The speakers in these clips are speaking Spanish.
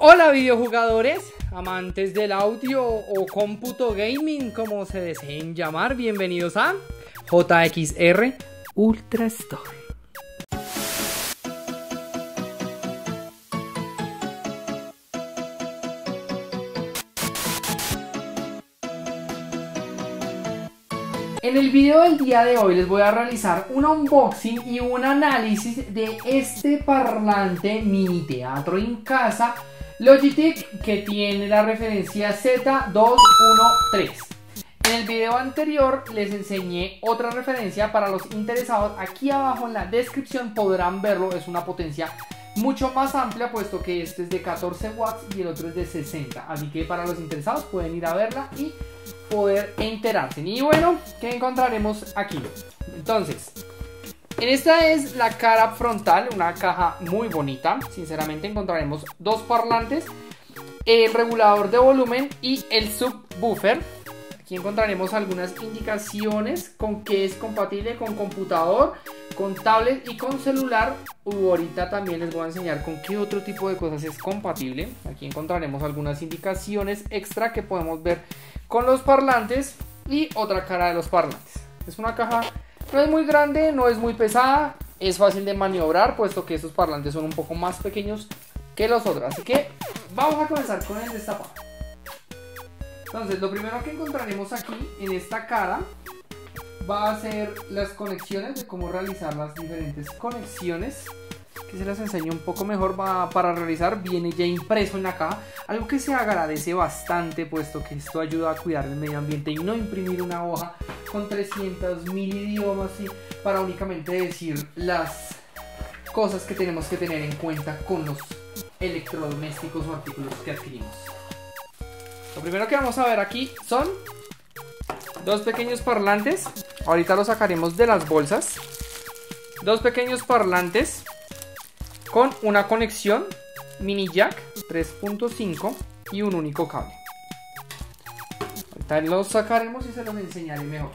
Hola videojugadores, amantes del audio o cómputo gaming, como se deseen llamar, bienvenidos a JXR Ultra Store. En el video del día de hoy les voy a realizar un unboxing y un análisis de este parlante mini teatro en casa Logitech que tiene la referencia Z213. En el video anterior les enseñé otra referencia. Para los interesados, aquí abajo en la descripción podrán verlo. Es una potencia mucho más amplia, puesto que este es de 14 watts y el otro es de 60. Así que para los interesados pueden ir a verla y poder enterarse. Y bueno, ¿qué encontraremos aquí? Entonces, en esta es la cara frontal, una caja muy bonita. Sinceramente encontraremos dos parlantes, el regulador de volumen y el subwoofer. Aquí encontraremos algunas indicaciones con que es compatible con computador, con tablet y con celular. Ahorita también les voy a enseñar con qué otro tipo de cosas es compatible. Aquí encontraremos algunas indicaciones extra que podemos ver con los parlantes y otra cara de los parlantes. Es una caja, no es muy grande, no es muy pesada, es fácil de maniobrar, puesto que estos parlantes son un poco más pequeños que los otros. Así que vamos a comenzar con el destapado. Entonces, lo primero que encontraremos aquí en esta cara va a ser las conexiones, de cómo realizar las diferentes conexiones, que se las enseño un poco mejor. Para realizar viene ya impreso en la caja, algo que se agradece bastante, puesto que esto ayuda a cuidar el medio ambiente y no imprimir una hoja con 300.000 idiomas para únicamente decir las cosas que tenemos que tener en cuenta con los electrodomésticos o artículos que adquirimos. Lo primero que vamos a ver aquí son dos pequeños parlantes. Ahorita los sacaremos de las bolsas. Dos pequeños parlantes con una conexión mini jack 3.5 y un único cable. Ahorita los sacaremos y se los enseñaré mejor.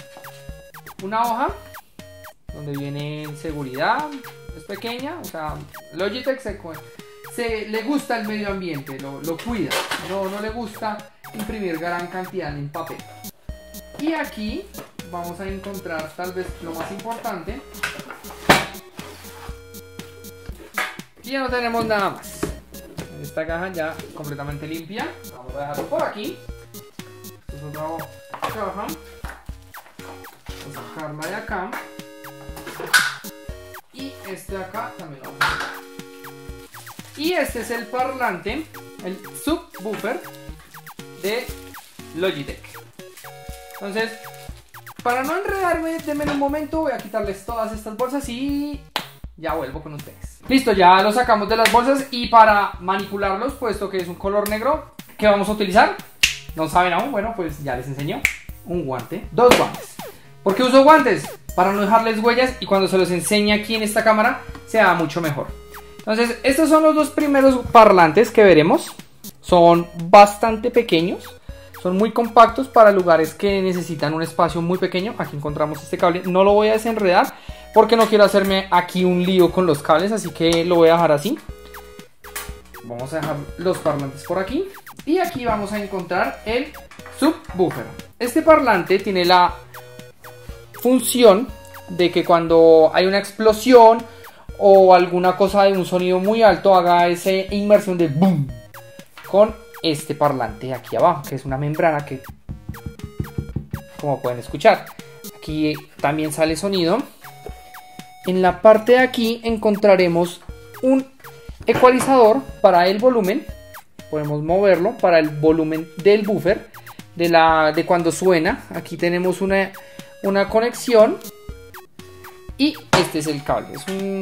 Una hoja donde viene seguridad, es pequeña, o sea, Logitech le gusta el medio ambiente, lo cuida, no le gusta imprimir gran cantidad en papel. Y aquí vamos a encontrar tal vez lo más importante. Y ya no tenemos nada más. Esta caja ya completamente limpia. Vamos a dejarlo por aquí. Esta es otra caja. Vamos a sacarla de acá. Y este de acá también lo vamos a sacar. Y este es el parlante, el subwoofer de Logitech. Entonces, para no enredarme, denme un momento, voy a quitarles todas estas bolsas y ya vuelvo con ustedes. Listo, ya los sacamos de las bolsas y para manipularlos, puesto que es un color negro, ¿qué vamos a utilizar? ¿No saben aún? Bueno, pues ya les enseño. Un guante, dos guantes. ¿Por qué uso guantes? Para no dejarles huellas y cuando se los enseñe aquí en esta cámara, sea mucho mejor. Entonces, estos son los dos primeros parlantes que veremos. Son bastante pequeños, son muy compactos para lugares que necesitan un espacio muy pequeño. Aquí encontramos este cable, no lo voy a desenredar porque no quiero hacerme aquí un lío con los cables, así que lo voy a dejar así. Vamos a dejar los parlantes por aquí y aquí vamos a encontrar el subwoofer. Este parlante tiene la función de que cuando hay una explosión o alguna cosa de un sonido muy alto, haga esa inmersión de boom con este parlante aquí abajo, que es una membrana que, como pueden escuchar, aquí también sale sonido. En la parte de aquí encontraremos un ecualizador para el volumen. Podemos moverlo para el volumen del buffer de cuando suena. Aquí tenemos una conexión. Y este es el cable,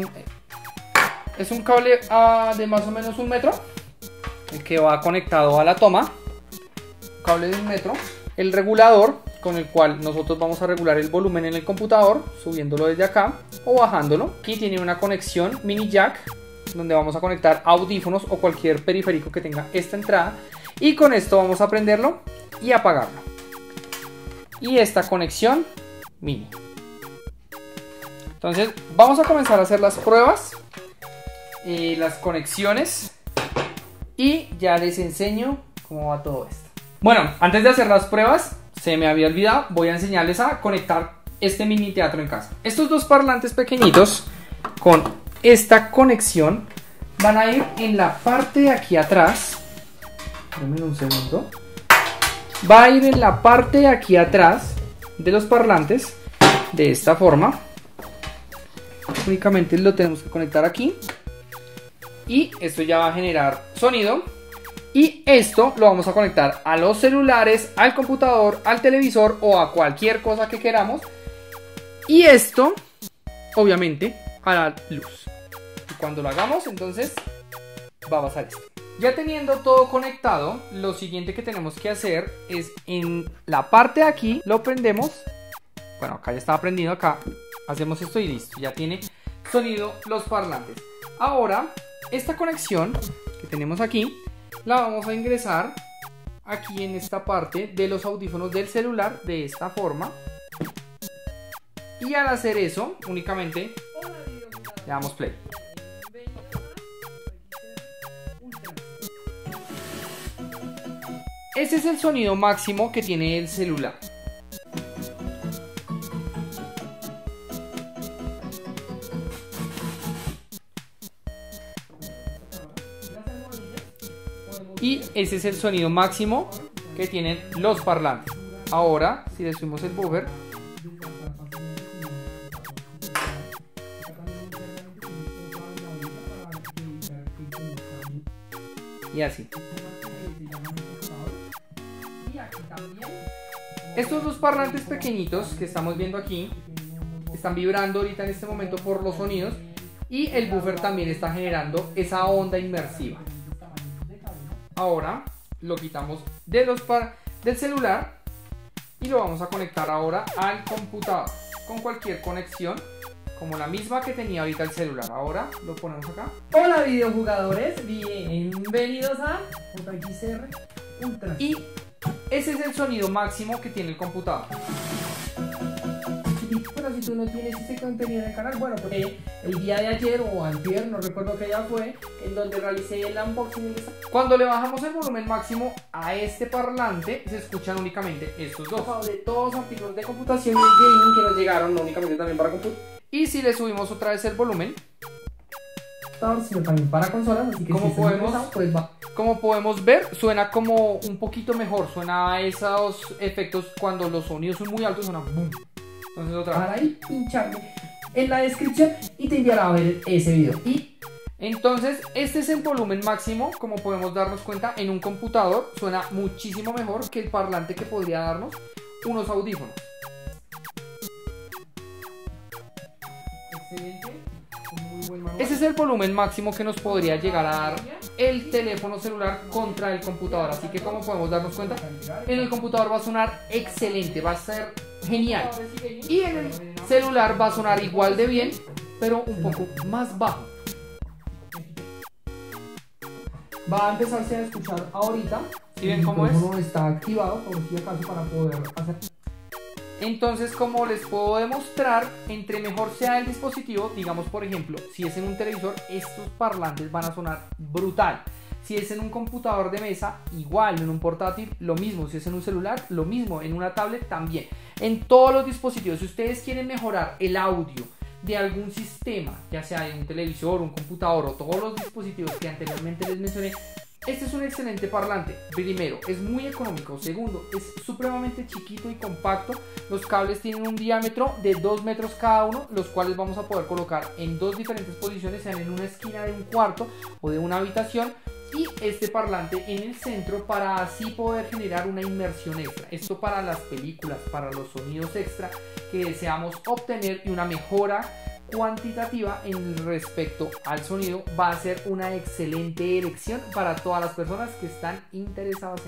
es un cable de más o menos 1 metro, que va conectado a la toma, cable de 1 metro, el regulador con el cual nosotros vamos a regular el volumen en el computador, subiéndolo desde acá o bajándolo. Aquí tiene una conexión mini jack, donde vamos a conectar audífonos o cualquier periférico que tenga esta entrada, y con esto vamos a prenderlo y apagarlo. Y esta conexión mini. Entonces vamos a comenzar a hacer las pruebas, las conexiones y ya les enseño cómo va todo esto. Bueno, antes de hacer las pruebas, se me había olvidado, voy a enseñarles a conectar este mini teatro en casa. Estos dos parlantes pequeñitos con esta conexión van a ir en la parte de aquí atrás. Denme un segundo. Va a ir en la parte de aquí atrás de los parlantes de esta forma. Únicamente lo tenemos que conectar aquí y esto ya va a generar sonido. Y esto lo vamos a conectar a los celulares, al computador, al televisor o a cualquier cosa que queramos. Y esto, obviamente, a la luz. Y cuando lo hagamos, entonces va a pasar esto. Ya teniendo todo conectado, lo siguiente que tenemos que hacer es en la parte de aquí, lo prendemos. Bueno, acá ya estaba prendido, acá hacemos esto y listo. Ya tiene sonido los parlantes. Ahora, esta conexión que tenemos aquí, la vamos a ingresar aquí en esta parte de los audífonos del celular de esta forma. Y al hacer eso, únicamente le damos play. Ese es el sonido máximo que tiene el celular. Y ese es el sonido máximo que tienen los parlantes. Ahora, si le subimos el buffer, y así. Estos dos parlantes pequeñitos que estamos viendo aquí están vibrando ahorita en este momento por los sonidos y el buffer también está generando esa onda inmersiva. Ahora lo quitamos de del celular y lo vamos a conectar ahora al computador con cualquier conexión como la misma que tenía ahorita el celular. Ahora lo ponemos acá. Hola videojugadores, bienvenidos a JXR Ultra. Y ese es el sonido máximo que tiene el computador. Pero si tú no tienes este contenido en el canal, bueno, porque el día de ayer o antier, no recuerdo qué día fue, en donde realicé el unboxing de esta... Cuando le bajamos el volumen máximo a este parlante, se escuchan únicamente estos dos. De todos los artículos de computación y gaming que nos llegaron, no únicamente también para computador, y si le subimos otra vez el volumen, sino también para consolas, así que como si pues va. Como podemos ver, suena como un poquito mejor, suena a esos efectos cuando los sonidos son muy altos, suena boom. Entonces otra vez. Para ahí pincharme en la descripción y te enviará a ver ese video. Y entonces este es el volumen máximo, como podemos darnos cuenta en un computador, suena muchísimo mejor que el parlante que podría darnos unos audífonos. Excelente. Ese es el volumen máximo que nos podría llegar a dar el teléfono celular contra el computador. Así que como podemos darnos cuenta, en el computador va a sonar excelente, va a ser genial. Y en el celular va a sonar igual de bien, pero un poco más bajo. Va a empezarse a escuchar ahorita. ¿Sí ven cómo es? El micrófono está activado por si acaso para poder hacer... Entonces, como les puedo demostrar, entre mejor sea el dispositivo, digamos por ejemplo, si es en un televisor, estos parlantes van a sonar brutal. Si es en un computador de mesa, igual, en un portátil, lo mismo. Si es en un celular, lo mismo. En una tablet, también. En todos los dispositivos, si ustedes quieren mejorar el audio de algún sistema, ya sea de un televisor, un computador o todos los dispositivos que anteriormente les mencioné, este es un excelente parlante. Primero, es muy económico. Segundo, es supremamente chiquito y compacto. Los cables tienen un diámetro de 2 metros cada uno, los cuales vamos a poder colocar en dos diferentes posiciones, sean en una esquina de un cuarto o de una habitación, y este parlante en el centro para así poder generar una inmersión extra. Esto para las películas, para los sonidos extra que deseamos obtener y una mejora cuantitativa en respecto al sonido, va a ser una excelente elección para todas las personas que están interesadas en ello.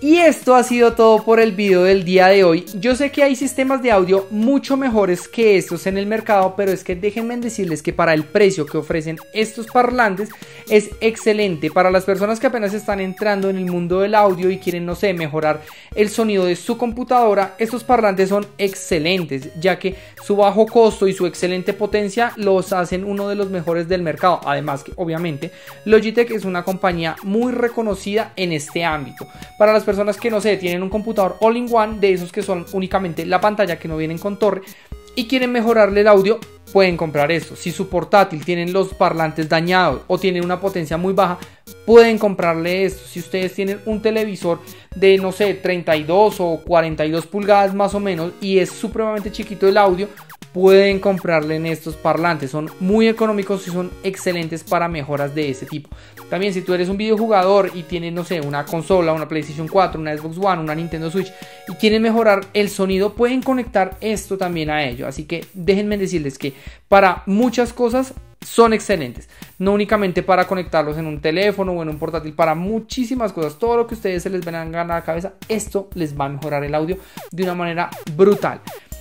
Y esto ha sido todo por el video del día de hoy. Yo sé que hay sistemas de audio mucho mejores que estos en el mercado, pero es que déjenme decirles que para el precio que ofrecen estos parlantes es excelente. Para las personas que apenas están entrando en el mundo del audio y quieren, no sé, mejorar el sonido de su computadora, estos parlantes son excelentes, ya que su bajo costo y su excelente potencia los hacen uno de los mejores del mercado. Además que obviamente Logitech es una compañía muy reconocida en este ámbito. Para las personas que, no sé, tienen un computador all-in-one, de esos que son únicamente la pantalla, que no vienen con torre, y quieren mejorarle el audio, pueden comprar esto. Si su portátil tienen los parlantes dañados o tienen una potencia muy baja, pueden comprarle esto. Si ustedes tienen un televisor de, no sé, 32 o 42 pulgadas más o menos y es supremamente chiquito el audio, pueden comprarle en estos parlantes. Son muy económicos y son excelentes para mejoras de ese tipo. También si tú eres un videojugador y tienes, no sé, una consola, una PlayStation 4, una Xbox One, una Nintendo Switch y quieren mejorar el sonido, pueden conectar esto también a ello. Así que déjenme decirles que para muchas cosas son excelentes. No únicamente para conectarlos en un teléfono o en un portátil, para muchísimas cosas. Todo lo que ustedes se les venga a la cabeza, esto les va a mejorar el audio de una manera brutal.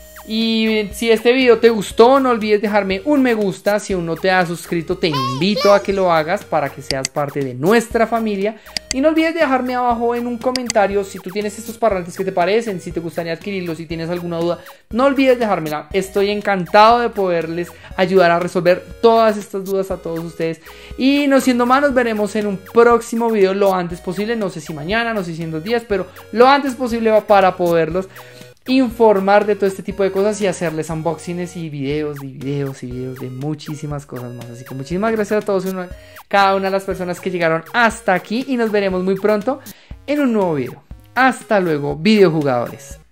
Y si este video te gustó, no olvides dejarme un me gusta. Si aún no te has suscrito, te invito a que lo hagas para que seas parte de nuestra familia. Y no olvides dejarme abajo en un comentario si tú tienes estos parlantes que te parecen, si te gustaría adquirirlos, si tienes alguna duda. No olvides dejármela. Estoy encantado de poderles ayudar a resolver todas estas dudas a todos ustedes. Y no siendo más, nos veremos en un próximo video lo antes posible. No sé si mañana, no sé si en 2 días, pero lo antes posible para poderlos informar de todo este tipo de cosas y hacerles unboxings y videos de muchísimas cosas más. Así que muchísimas gracias a todos y cada una de las personas que llegaron hasta aquí y nos veremos muy pronto en un nuevo video. Hasta luego, videojugadores.